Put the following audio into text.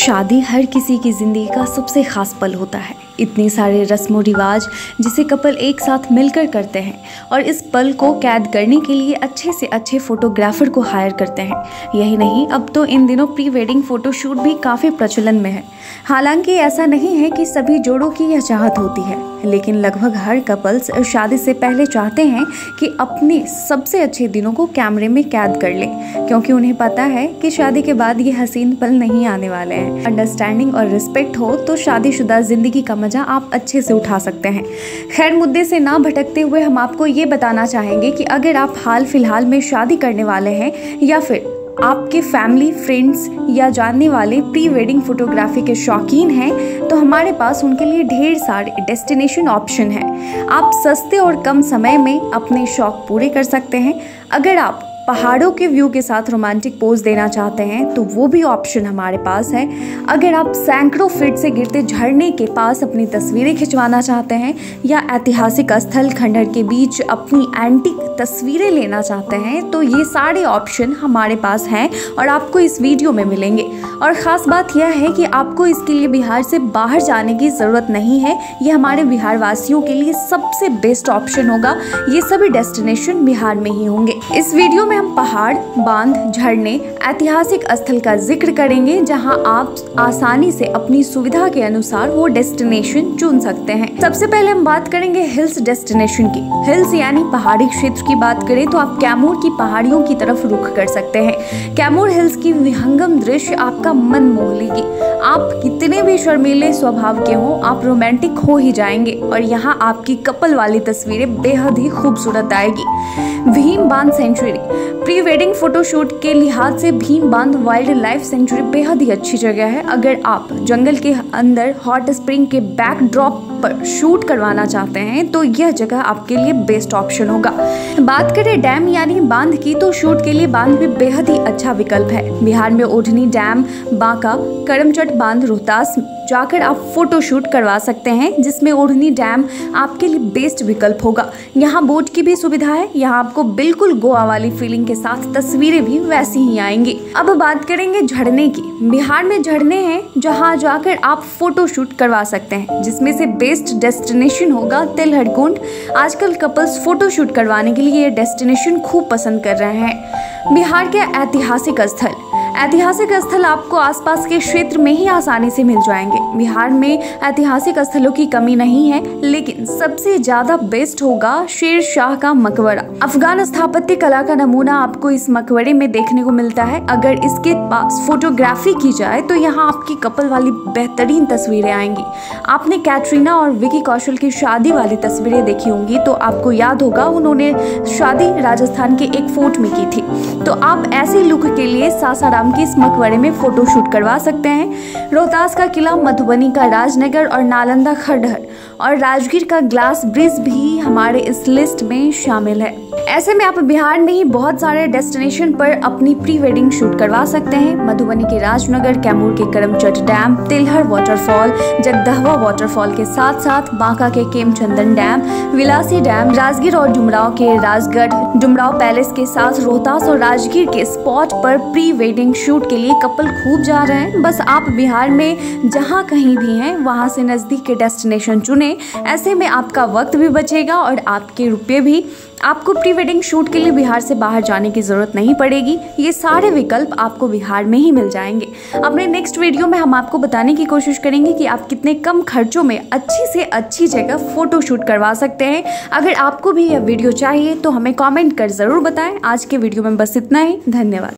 शादी हर किसी की ज़िंदगी का सबसे ख़ास पल होता है। इतने सारे रस्मों रिवाज जिसे कपल एक साथ मिलकर करते हैं और इस पल को कैद करने के लिए अच्छे से अच्छे फोटोग्राफर को हायर करते हैं। यही नहीं, अब तो इन दिनों प्री वेडिंग फ़ोटोशूट भी काफ़ी प्रचलन में है। हालांकि ऐसा नहीं है कि सभी जोड़ों की यह चाहत होती है, लेकिन लगभग हर कपल्स शादी से पहले चाहते हैं कि अपने सबसे अच्छे दिनों को कैमरे में कैद कर लें, क्योंकि उन्हें पता है कि शादी के बाद ये हसीन पल नहीं आने वाले हैं। अंडरस्टैंडिंग और रिस्पेक्ट हो तो शादीशुदा ज़िंदगी का मजा आप अच्छे से उठा सकते हैं। खैर, मुद्दे से ना भटकते हुए हम आपको ये बताना चाहेंगे कि अगर आप हाल फिलहाल में शादी करने वाले हैं या फिर आपके फैमिली फ्रेंड्स या जानने वाले प्री वेडिंग फोटोग्राफी के शौकीन हैं, तो हमारे पास उनके लिए ढेर सारे डेस्टिनेशन ऑप्शन हैं। आप सस्ते और कम समय में अपने शौक पूरे कर सकते हैं। अगर आप पहाड़ों के व्यू के साथ रोमांटिक पोज देना चाहते हैं तो वो भी ऑप्शन हमारे पास है। अगर आप सैकड़ों फीट से गिरते झरने के पास अपनी तस्वीरें खिंचवाना चाहते हैं या ऐतिहासिक स्थल खंडहर के बीच अपनी एंटीक तस्वीरें लेना चाहते हैं, तो ये सारे ऑप्शन हमारे पास हैं और आपको इस वीडियो में मिलेंगे। और ख़ास बात यह है कि आपको इसके लिए बिहार से बाहर जाने की ज़रूरत नहीं है। ये हमारे बिहार वासियों के लिए सबसे बेस्ट ऑप्शन होगा। ये सभी डेस्टिनेशन बिहार में ही होंगे। इस वीडियो में हम पहाड़, बांध, झरने, ऐतिहासिक स्थल का जिक्र करेंगे, जहां आप आसानी से अपनी सुविधा के अनुसार वो डेस्टिनेशन चुन सकते हैं। सबसे पहले हम बात करेंगे हिल्स डेस्टिनेशन की। हिल्स यानी पहाड़ी क्षेत्र की बात करें तो आप कैमूर की पहाड़ियों की तरफ रुख कर सकते हैं। कैमूर हिल्स की विहंगम दृश्य आपका मन मोह लेगी। आप कितने भी शर्मीले स्वभाव के हों, आप रोमांटिक हो ही जाएंगे और यहाँ आपकी कपल वाली तस्वीरें बेहद ही खूबसूरत आएगी। भीम बांध सेंचुरी। प्री वेडिंग फोटोशूट के लिहाज से भीम बांध वाइल्ड लाइफ सेंचुरी बेहद ही अच्छी जगह है। अगर आप जंगल के अंदर हॉट स्प्रिंग के बैकड्रॉप पर शूट करवाना चाहते हैं तो यह जगह आपके लिए बेस्ट ऑप्शन होगा। बात करें डैम यानी बांध की, तो शूट के लिए बांध भी बेहद ही अच्छा विकल्प है। बिहार में ओढ़नी डैम, बांका, करमचट बांध, रोहतास जाकर आप फोटो शूट करवा सकते हैं, जिसमें ओढ़नी डैम आपके लिए बेस्ट विकल्प होगा। यहाँ बोट की भी सुविधा है। यहाँ आपको बिल्कुल गोवा वाली फीलिंग के साथ तस्वीरें भी वैसी ही आएंगी। अब बात करेंगे झरने की। बिहार में झरने हैं जहाँ जाकर आप फोटो शूट करवा सकते हैं, जिसमें से बेस्ट डेस्टिनेशन होगा तिलहट कुंड। आजकल कपल्स फोटो शूट करवाने के लिए ये डेस्टिनेशन खूब पसंद कर रहे हैं। बिहार के ऐतिहासिक स्थल। ऐतिहासिक स्थल आपको आसपास के क्षेत्र में ही आसानी से मिल जाएंगे। बिहार में ऐतिहासिक स्थलों की कमी नहीं है, लेकिन सबसे ज्यादा बेस्ट होगा शेर शाह का मकबरा। अफगान स्थापत्य कला का नमूना आपको इस मकबरे में देखने को मिलता है। अगर इसके पास फोटोग्राफी की जाए तो यहाँ आपकी कपल वाली बेहतरीन तस्वीरें आएंगी। आपने कैटरीना और विकी कौशल की शादी वाली तस्वीरें देखी होंगी, तो आपको याद होगा उन्होंने शादी राजस्थान के एक फोर्ट में की थी। तो आप ऐसे लुक के लिए सासाराम की इस मकबरे में फोटो शूट करवा सकते हैं। रोहतास का किला, मधुबनी का राजनगर और नालंदा खंडहर और राजगीर का ग्लास ब्रिज भी हमारे इस लिस्ट में शामिल है। ऐसे में आप बिहार में ही बहुत सारे डेस्टिनेशन पर अपनी प्री वेडिंग शूट करवा सकते हैं। मधुबनी के राजनगर, कैमूर के Karamchat dam, Tilhar waterfall, Jagdahwa waterfall के साथ साथ बांका के केमचंदन डैम, विलासी डैम, राजगीर और डुमराव के राजगढ़, डुमराव पैलेस के साथ रोहतास और राजगीर के स्पॉट पर प्री वेडिंग शूट के लिए कपल खूब जा रहे हैं। बस आप बिहार में जहां कहीं भी हैं वहां से नज़दीक के डेस्टिनेशन चुनें। ऐसे में आपका वक्त भी बचेगा और आपके रुपये भी। आपको प्री वेडिंग शूट के लिए बिहार से बाहर जाने की ज़रूरत नहीं पड़ेगी। ये सारे विकल्प आपको बिहार में ही मिल जाएंगे। अपने नेक्स्ट वीडियो में हम आपको बताने की कोशिश करेंगे कि आप कितने कम खर्चों में अच्छी से अच्छी जगह फोटो शूट करवा सकते हैं। अगर आपको भी यह वीडियो चाहिए तो हमें कमेंट कर ज़रूर बताएं। आज के वीडियो में बस इतना ही। धन्यवाद।